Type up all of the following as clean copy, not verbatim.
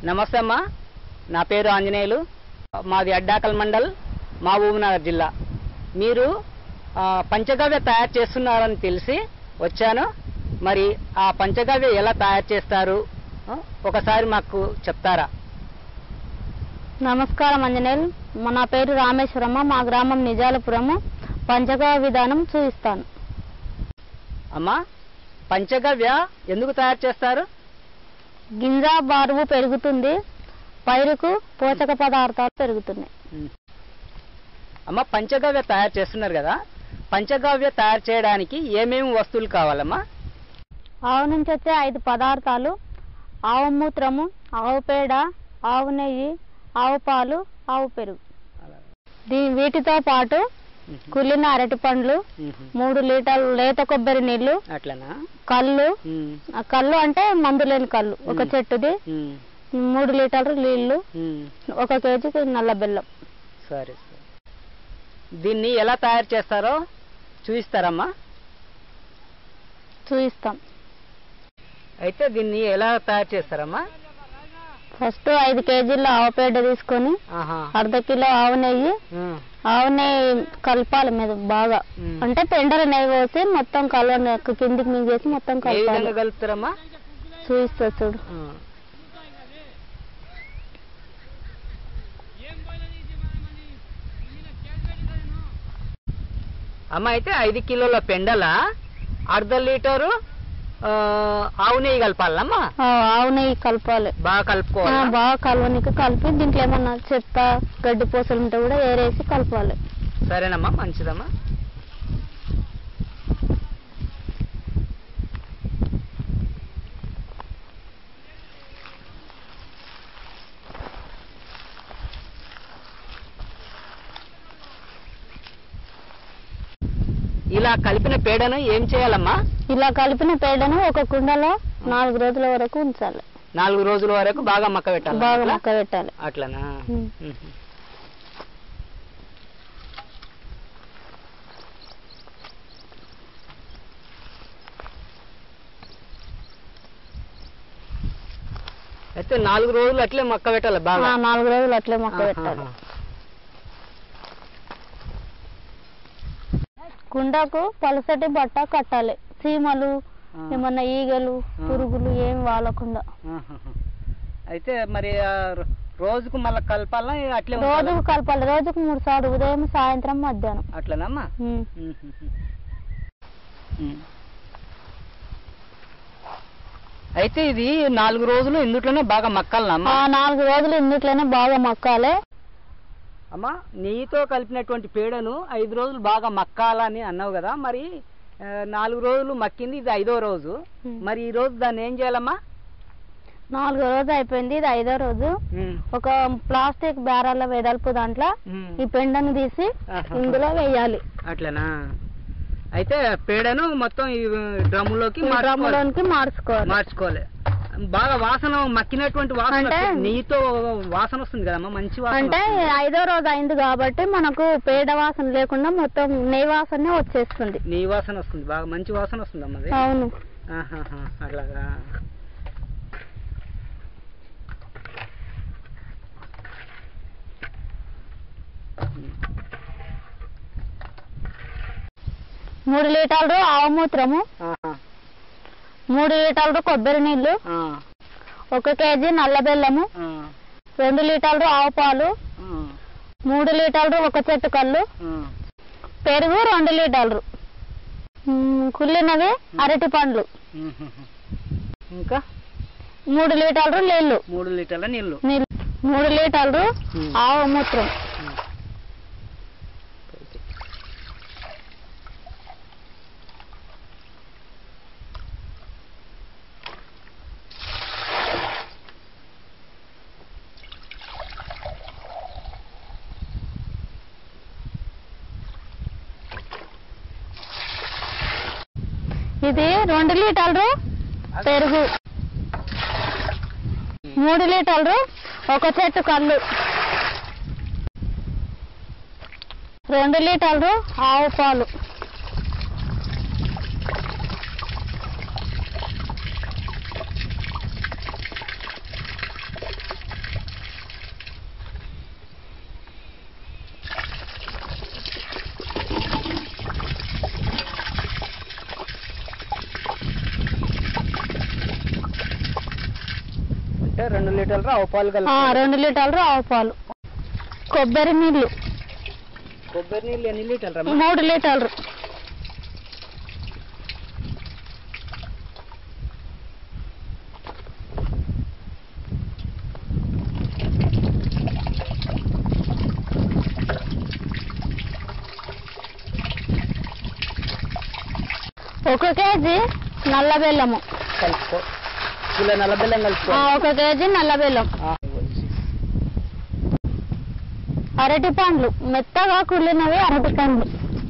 నమస్తే అమ్మా, నా పేరు ఆంజనేయులు. మాది అడ్డాకల్ మండల్, మహబూబ్నగర్ జిల్లా. మీరు పంచగవ్య తయారు చేస్తున్నారని తెలిసి వచ్చాను. మరి ఆ పంచగవ్య ఎలా తయారు చేస్తారు ఒకసారి మాకు చెప్తారా? నమస్కారం ఆంజనేయులు. నా పేరు రామేశ్వరమ్మ. మా గ్రామం నిజాలపురము. పంచగవ్య విధానం చూపిస్తాను. అమ్మా, పంచగవ్య ఎందుకు తయారు చేస్తారు? గింజ బరువు పెరుగుతుంది, పైరుకు పోషక పదార్థాలు పెరుగుతున్నాయి. అమ్మ, పంచగవ్య తయారు చేస్తున్నారు కదా, పంచగవ్య తయారు చేయడానికి ఏమేమి వస్తువులు కావాలమ్మా? ఆవు నుంచి వచ్చే 5 పదార్థాలు: ఆవు మూత్రము, ఆవు పేడ, ఆవు నెయ్యి, ఆవు పాలు, ఆవు పెరుగు. వీటితో పాటు కుళ్ళిన అరటి పండ్లు, 3 లీటర్లు లేత కొబ్బరి నీళ్లు, అట్లనా, కళ్ళు అంటే మందు లేని కళ్ళు ఒక చెట్టుది, 3 లీటర్లు నీళ్లు, 1 కేజీ నల్ల బెల్లం. సరే, దీన్ని ఎలా తయారు చేస్తారో చూపిస్తారమ్మా? చూపిస్తాం. అయితే దీన్ని ఎలా తయారు చేస్తారమ్మా? ఫస్ట్ 5 కేజీల ఆవు పేడ తీసుకొని, అర్ధ కిలో ఆవు నెయ్యి, ఆవు నెయ్యి కలపాలి మీద బాగా, అంటే పెండల నెయ్యి పోసి మొత్తం కలవ కిందికి మింగేసి మొత్తం కలుపుతారమ్మా? చూపిస్తా చూడు. అమ్మ, అయితే 5 కిలోల పెండల అర్ధ లీటరు ఆవు నెయ్యి కలపాలమ్మా? ఆవు నెయ్యి కలపాలి, బాగా కలుపుకోవాలి. బాగా కలవనికి కలిపి దీంట్లో ఏమన్నా చెత్త గడ్డి పూసలు ఉంటే కూడా ఏరేసి కలపాలి. సరేనమ్మా, మంచిదమ్మా. ఇలా కలిపిన పేడను ఏం చేయాలమ్మా? ఇలా కలిపిన పేడను ఒక కుండలో 4 రోజుల వరకు ఉంచాలి. 4 రోజుల వరకు బాగా మక్క పెట్టాలి. బాగా మక్క పెట్టాలి. అట్లనా? అయితే 4 రోజులు అట్లే మక్క పెట్టాలి బాగా? 4 రోజులు అట్లే మక్క పెట్టాలి. కుండకు పలసటి బట్ట కట్టాలి. చీమలు, ఏమన్నా ఈగలు, పురుగులు ఏమి వాలకుండా. అయితే మరి రోజుకు మళ్ళీ కలపాలా? అట్లే రోజుకు కలపాలి. రోజుకు 3 సార్లు, ఉదయం, సాయంత్రం, మధ్యాహ్నం. అట్లనమ్మా? అయితే ఇది 4 రోజులు ఇందుట్లోనే బాగా మక్కాలమ్మా? 4 రోజులు ఇందుట్లోనే బాగా మక్కాలి. అమ్మా, నెయ్యితో కలిపినటువంటి పేడను 5 రోజులు బాగా మక్కాలని అన్నావు కదా, మరి 4 రోజులు మక్కింది, ఇది 5వ రోజు. మరి ఈ రోజు దాన్ని ఏం చేయాలమ్మా? 4వ రోజు అయిపోయింది, ఇది 5వ రోజు. ఒక ప్లాస్టిక్ బేరాల వెడల్పు దాంట్లో ఈ పెండను తీసి ఇందులో వేయాలి. అట్లనా? అయితే పేడను మొత్తం ఈ డ్రమ్ములోకి మార్చుకోవాలి. బాగా వాసన, మక్కినటువంటి వాసన, నెయ్యితో వాసన వస్తుంది కదమ్మా, మంచి వాసన. అంటే 5వ రోజు అయింది కాబట్టి మనకు పేడ వాసన లేకుండా మొత్తం నెయ్యి వాసనే వచ్చేస్తుంది. నెయ్యి వాసన వస్తుంది, బాగా మంచి వాసన వస్తుంది అమ్మా. అవును. అట్లాగా. మూడు లీటర్లు ఆవు మూత్రము, 3 లీటర్లు కొబ్బరి నీళ్లు, 1 కేజీ నల్ల బెల్లము, 2 లీటర్లు ఆవు పాలు, 3 లీటర్లు 1 చెట్టు కళ్ళు, పెరుగు 2 లీటర్లు, కుళ్ళినవి అరటి పండ్లు, ఇంకా 3 లీటర్లు నీళ్లు. 3 లీటర్ల నీళ్లు, 3 లీటర్లు ఆవు మూత్రం. ఇది 2 లీటర్లు పెరుగు, 3 లీటర్లు 1 చెట్టు కళ్ళు, 2 లీటర్లు ఆవు పాలు, 2 లీటర్లు ఆవు పాలు కలిపి 2 లీటర్లు ఆవు పాలు. కొబ్బరి నీళ్ళు ఎన్ని లీటర్లు? 3 లీటర్లు. ఒక కేజీ నల్ల బెల్లము కలుపుకో. కిలో నల్ల బెల్లం కలుపుకో. 1 కేజీ నల్ల బెల్లం. అరటి పండ్లు మెత్తగా కుళ్ళినవి అరటి పండ్లు.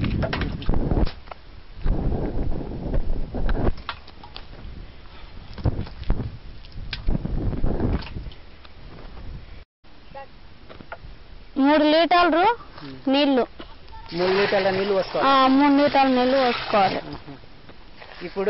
మూడు లీటర్లు నీళ్లు. 3 లీటర్ల నీళ్లు పోసుకోవాలి. 3 లీటర్ల నీళ్లు పోసుకోవాలి. ఇప్పుడు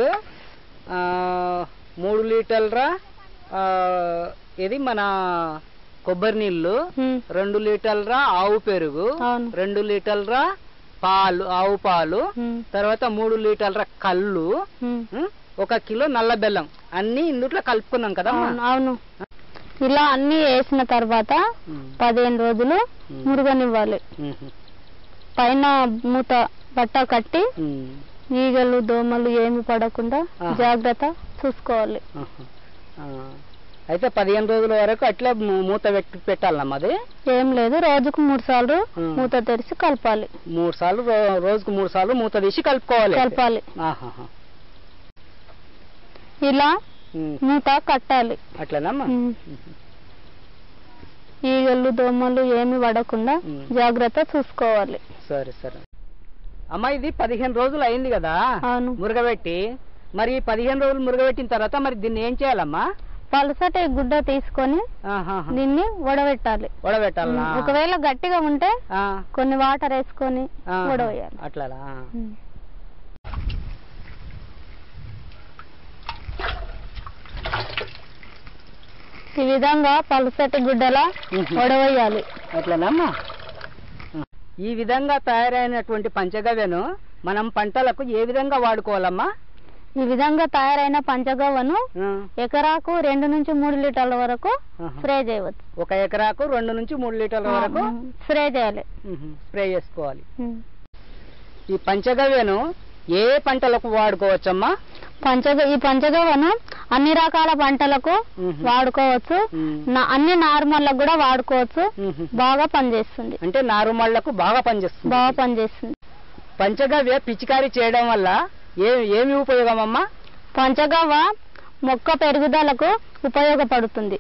3 లీటర్ల ఇది మన కొబ్బరి నీళ్లు, 2 లీటర్ల ఆవు పెరుగు, 2 లీటర్ల పాలు ఆవు పాలు, తర్వాత 3 లీటర్ల కళ్ళు, 1 కిలో నల్ల బెల్లం అన్ని ఇందుట్లో కలుపుకున్నాం కదా. అవును. ఇలా అన్ని వేసిన తర్వాత 15 రోజులు మురుగనివ్వాలి. పైన మూత బట్ట కట్టి ఈగలు దోమలు ఏమి పడకుండా జాగ్రత్త చూసుకోవాలి. అయితే 15 రోజుల వరకు అట్లా మూత పెట్టాలమ్మా? అది ఏం లేదు, రోజుకు 3 సార్లు మూత తెరిచి కలపాలి. 3 సార్లు రోజుకు 3 సార్లు మూత తీసి కలపాలి. ఇలా మూత కట్టాలి. అట్లనమ్మా? ఈగలు దోమలు ఏమి పడకుండా జాగ్రత్త చూసుకోవాలి. సరే సరే అమ్మా. ఇది 15 రోజులు అయింది కదా మురగబెట్టి. మరి 15 రోజులు మురగబెట్టిన తర్వాత మరి దీన్ని ఏం చేయాలమ్మా? పలసటి గుడ్డ తీసుకొని దీన్ని వడబెట్టాలి. ఒకవేళ గట్టిగా ఉంటే కొన్ని వాటర్ వేసుకొని వడవేయాలి. అట్లా ఈ విధంగా పలసటి గుడ్డలా వడవేయాలి. అట్లనమ్మా? ఈ విధంగా తయారైనటువంటి పంచగవ్యను మనం పంటలకు ఏ విధంగా వాడుకోవాలమ్మా? ఈ విధంగా తయారైన పంచగవ్వను ఎకరాకు 2 నుంచి 3 లీటర్ల వరకు స్ప్రే చేయవచ్చు. 1 ఎకరాకు 2 నుంచి 3 లీటర్ల వరకు స్ప్రే చేయాలి. స్ప్రే చేసుకోవాలి. ఈ పంచగవ్యను ఏ పంటలకు వాడుకోవచ్చమ్మా? ఈ పంచగవ్వను అన్ని రకాల పంటలకు వాడుకోవచ్చు. అన్ని నారుమళ్ళకు కూడా వాడుకోవచ్చు. బాగా పనిచేస్తుంది. అంటే నారుమళ్ళకు బాగా పనిచేస్తుంది. పంచగవ్య పిచికారీ చేయడం వల్ల ఏమి ఉపయోగం అమ్మా? పంచగవ్వ మొక్క పెరుగుదలకు ఉపయోగపడుతుంది.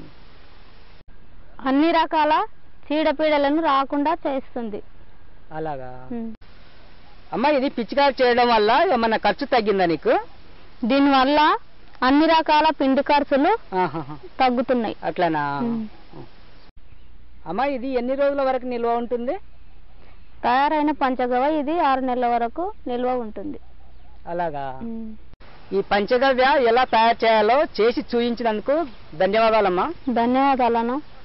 అన్ని రకాల చీడపీడలను రాకుండా చేస్తుంది. అలాగా అమ్మా? ఇది పిచికారీ చేయడం వల్ల ఏమన్నా ఖర్చు తగ్గిందా నీకు? దీనివల్ల అన్ని రకాల పిండి ఖర్చులు తగ్గుతున్నాయి. అట్లనా అమ్మా? ఇది ఎన్ని రోజుల వరకు నిల్వ ఉంటుంది? తయారైన పంచగవ్వ ఇది 6 నెలల వరకు నిల్వ ఉంటుంది. అలాగా? ఈ పంచగవ్య ఎలా తయారు చేయాలో చేసి చూపించినందుకు ధన్యవాదాలమ్మా. ధన్యవాదాలను.